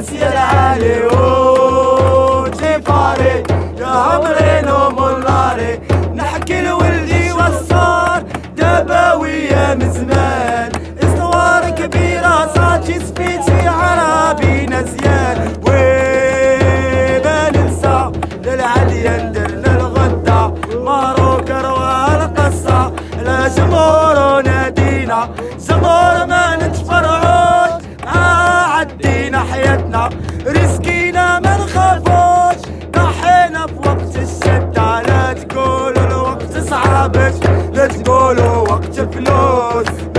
ناسية العالي وجيفاري يا عمرين ومولاري. نحكي لولدي وصار دباوية من زمان، اسطوار كبيرة صاتي سبيتي عربي نزيان. وما ننسى للعليا ندرنا الغدا ماروك روى القصة لجمهور نادينا، جمهور ما نتفرعوش عدينا حياتنا رزقينا ما نخافوش. ضحينا في وقت الشدة لا تقولوا الوقت صعبش، لا تقولوا وقت فلوس.